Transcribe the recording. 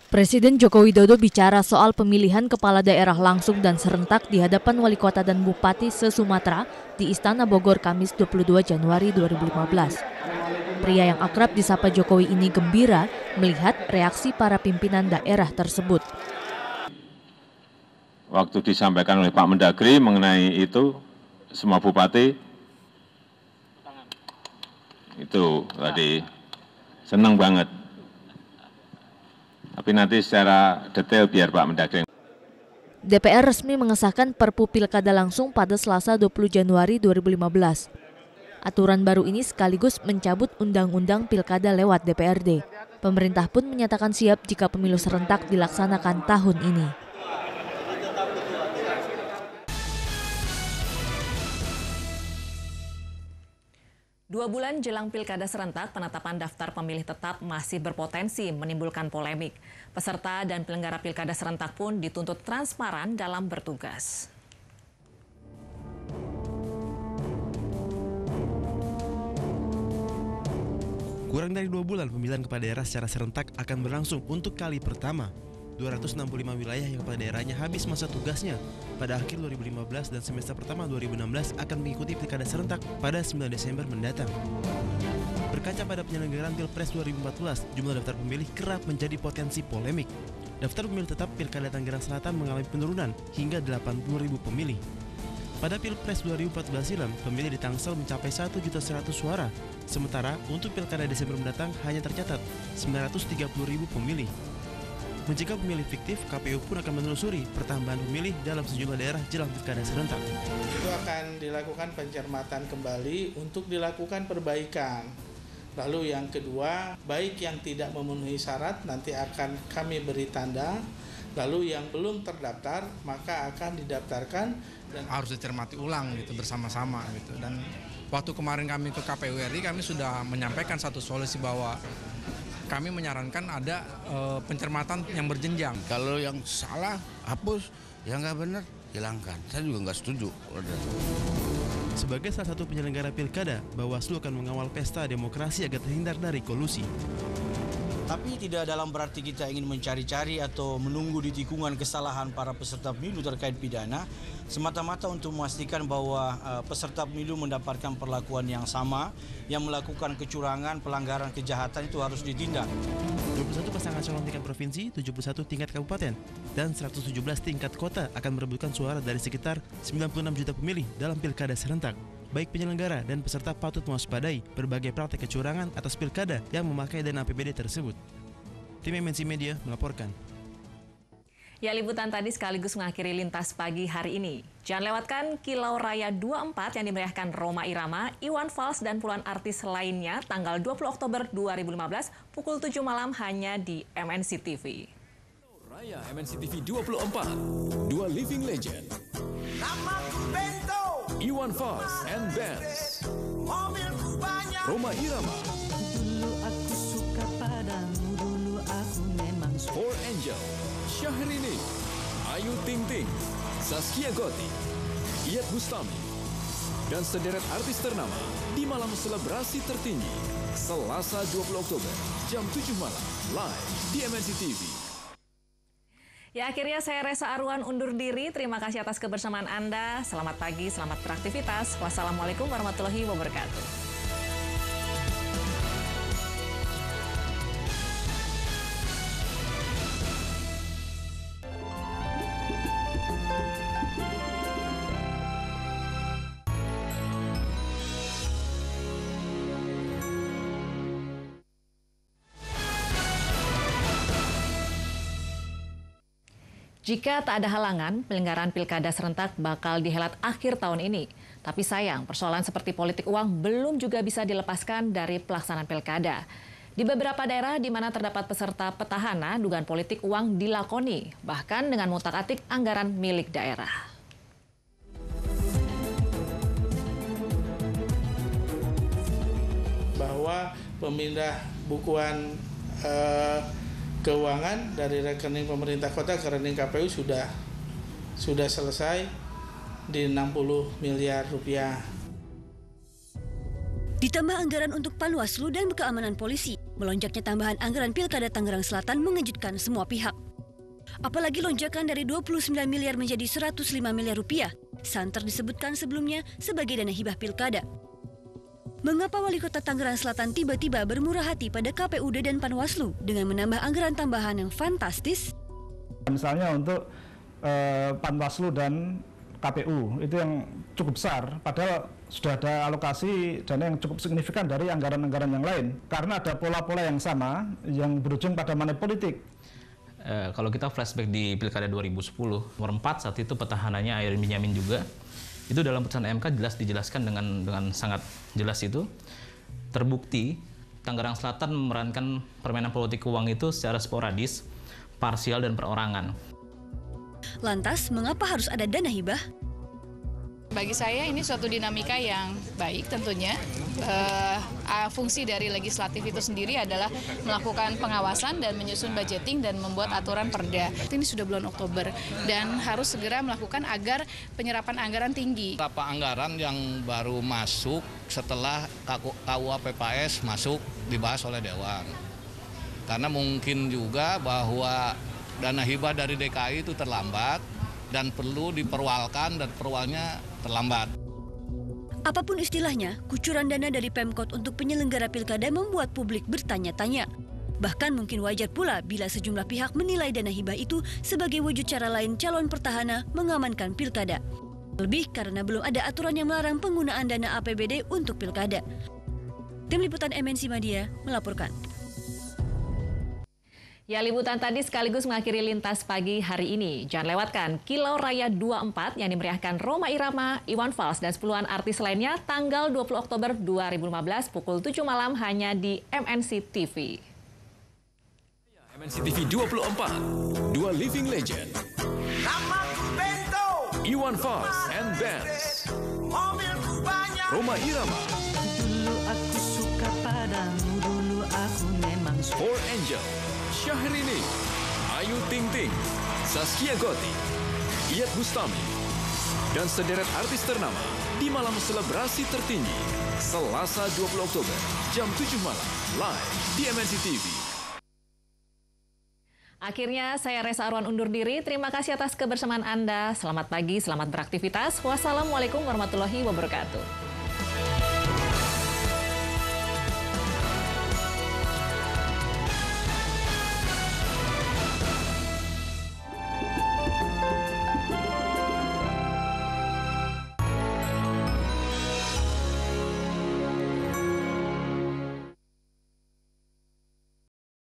Presiden Joko Widodo bicara soal pemilihan kepala daerah langsung dan serentak di hadapan wali kota dan bupati se-Sumatera di Istana Bogor Kamis 22 Januari 2015. Pria yang akrab disapa Jokowi ini gembira melihat reaksi para pimpinan daerah tersebut. Waktu disampaikan oleh Pak Mendagri mengenai itu, semua bupati itu tadi senang banget. Tapi nanti secara detail biar Pak Mendagri. DPR resmi mengesahkan Perpu Pilkada langsung pada Selasa 20 Januari 2015. Aturan baru ini sekaligus mencabut Undang-Undang Pilkada lewat DPRD. Pemerintah pun menyatakan siap jika pemilu serentak dilaksanakan tahun ini. Dua bulan jelang pilkada serentak, penetapan daftar pemilih tetap masih berpotensi menimbulkan polemik. Peserta dan penyelenggara pilkada serentak pun dituntut transparan dalam bertugas. Kurang dari 2 bulan pemilihan kepala daerah secara serentak akan berlangsung untuk kali pertama. 265 wilayah yang kepala daerahnya habis masa tugasnya pada akhir 2015 dan semester pertama 2016 akan mengikuti pilkada serentak pada 9 Desember mendatang. Berkaca pada penyelenggaraan Pilpres 2014, jumlah daftar pemilih kerap menjadi potensi polemik. Daftar pemilih tetap Pilkada Tangerang Selatan mengalami penurunan hingga 80.000 pemilih. Pada Pilpres 2014 silam, pemilih di Tangsel mencapai 1.100.000 suara, sementara untuk Pilkada Desember mendatang hanya tercatat 930.000 pemilih. Jika pemilih fiktif, KPU pun akan menelusuri pertambahan pemilih dalam sejumlah daerah jelang pilkada serentak. Itu akan dilakukan pencermatan kembali untuk dilakukan perbaikan. Lalu yang kedua, baik yang tidak memenuhi syarat nanti akan kami beri tanda. Lalu yang belum terdaftar maka akan didaftarkan dan harus dicermati ulang gitu bersama-sama gitu. Dan waktu kemarin kami ke KPU RI kami sudah menyampaikan satu solusi bahwa kami menyarankan ada pencermatan yang berjenjang. Kalau yang salah hapus, yang nggak benar hilangkan. Saya juga nggak setuju. Sebagai salah satu penyelenggara pilkada, Bawaslu akan mengawal pesta demokrasi agar terhindar dari kolusi. Tapi tidak dalam berarti kita ingin mencari-cari atau menunggu di tikungan kesalahan para peserta pemilu terkait pidana, semata-mata untuk memastikan bahwa peserta pemilu mendapatkan perlakuan yang sama, yang melakukan kecurangan, pelanggaran, kejahatan itu harus ditindak. 21 pasangan calon tingkat provinsi, 71 tingkat kabupaten, dan 117 tingkat kota akan merebutkan suara dari sekitar 96 juta pemilih dalam pilkada serentak. Baik penyelenggara dan peserta patut mewaspadai berbagai praktek kecurangan atas pilkada yang memakai dana APBD tersebut. Tim MNC Media melaporkan. Ya, liputan tadi sekaligus mengakhiri Lintas Pagi hari ini. Jangan lewatkan Kilau Raya 24 yang dimeriahkan Rhoma Irama, Iwan Fals, dan puluhan artis lainnya tanggal 20 Oktober 2015 pukul 7 malam hanya di MNC TV. Raya MNC TV 24, dua living legend. Iwan Fals and Bands. Rhoma Irama. Dulu aku suka padamu, dulu aku memang suka. Four Angel. Syahrini. Ayu Ting Ting. Zaskia Gotik. Iyeth Bustami. Dan sederet artis ternama di malam selebrasi tertinggi. Selasa 20 Oktober, jam 7 malam, live di MNC TV. Ya, akhirnya saya Resa Arwan undur diri. Terima kasih atas kebersamaan Anda. Selamat pagi, selamat beraktivitas. Wassalamualaikum warahmatullahi wabarakatuh. Jika tak ada halangan, penyelenggaraan pilkada serentak bakal dihelat akhir tahun ini. Tapi sayang, persoalan seperti politik uang belum juga bisa dilepaskan dari pelaksanaan pilkada. Di beberapa daerah di mana terdapat peserta petahana, dugaan politik uang dilakoni, bahkan dengan ngutak-atik anggaran milik daerah. bahwa pemindah bukuan keuangan dari rekening pemerintah kota ke rekening KPU sudah selesai di 60 miliar rupiah. Ditambah anggaran untuk Panwaslu dan keamanan polisi, melonjaknya tambahan anggaran Pilkada Tangerang Selatan mengejutkan semua pihak. Apalagi lonjakan dari 29 miliar menjadi 105 miliar rupiah, santer disebutkan sebelumnya sebagai dana hibah Pilkada. Mengapa Wali Kota Tangerang Selatan tiba-tiba bermurah hati pada KPUD dan Panwaslu dengan menambah anggaran tambahan yang fantastis? Misalnya untuk Panwaslu dan KPU itu yang cukup besar, padahal sudah ada alokasi dana yang cukup signifikan dari anggaran-anggaran yang lain, karena ada pola-pola yang sama yang berujung pada money politik. Kalau kita flashback di Pilkada 2010, nomor 4 saat itu petahananya Ayrin Benyamin juga, itu dalam putusan MK jelas dijelaskan dengan sangat jelas itu, terbukti Tangerang Selatan memerankan permainan politik uang itu secara sporadis, parsial dan perorangan. Lantas, mengapa harus ada dana hibah? Bagi saya ini suatu dinamika yang baik tentunya. Fungsi dari legislatif itu sendiri adalah melakukan pengawasan dan menyusun budgeting dan membuat aturan perda. Ini sudah bulan Oktober dan harus segera melakukan agar penyerapan anggaran tinggi. Beberapa anggaran yang baru masuk setelah KUA PPS masuk dibahas oleh Dewan. Karena mungkin juga bahwa dana hibah dari DKI itu terlambat dan perlu diperwalkan dan perwalnya terlambat. Apapun istilahnya, kucuran dana dari Pemkot untuk penyelenggara pilkada membuat publik bertanya-tanya. Bahkan mungkin wajar pula bila sejumlah pihak menilai dana hibah itu sebagai wujud cara lain calon petahana mengamankan pilkada. Lebih karena belum ada aturan yang melarang penggunaan dana APBD untuk pilkada. Tim Liputan MNC Media melaporkan. Ya, liputan tadi sekaligus mengakhiri Lintas Pagi hari ini. Jangan lewatkan Kilau Raya 24 yang dimeriahkan Rhoma Irama, Iwan Fals, dan sepuluhan artis lainnya tanggal 20 Oktober 2015 pukul 7 malam hanya di MNC TV. MNC TV 24, dua living legend. Iwan Fals and Bands. Rhoma Irama. Dulu aku suka padamu, dulu aku memang suka. Four Angel. Syahrini, Ayu Ting Ting, Zaskia Gotik, Iyeth Bustami, dan sederet artis ternama di malam selebrasi tertinggi Selasa 20 Oktober jam 7 malam live di MNC TV. Akhirnya saya Resa Arwan undur diri. Terima kasih atas kebersamaan Anda. Selamat pagi, selamat beraktivitas. Wassalamualaikum warahmatullahi wabarakatuh.